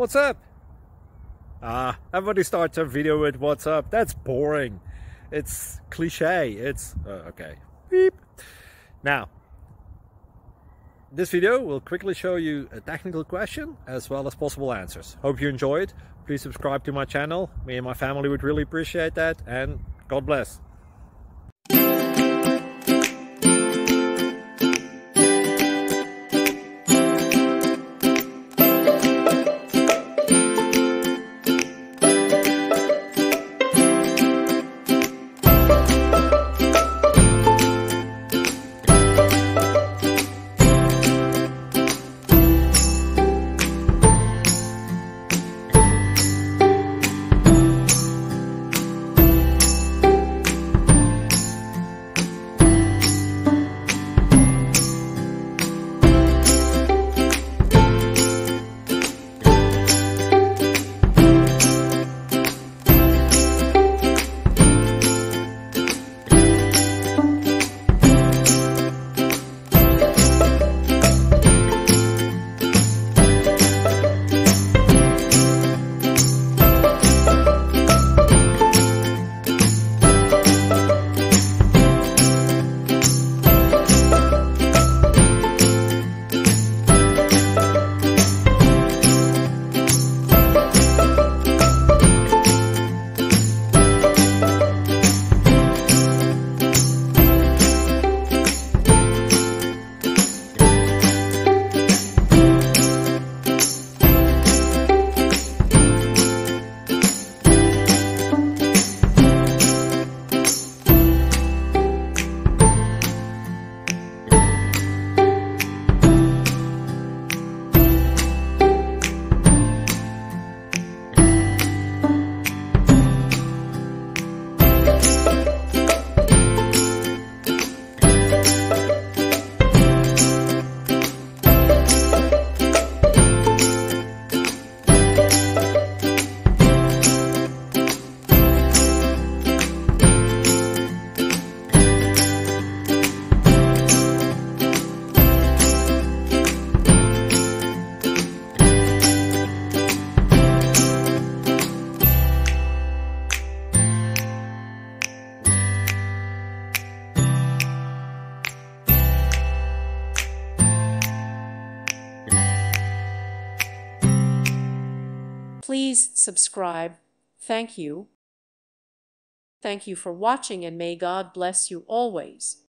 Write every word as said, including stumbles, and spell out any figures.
What's up? Ah, everybody starts a video with what's up. That's boring. It's cliche. It's uh, okay. Beep. Now, this video will quickly show you a technical question as well as possible answers. Hope you enjoy it. Please subscribe to my channel. Me and my family would really appreciate that, and God bless. Please subscribe. Thank you. Thank you for watching, and may God bless you always.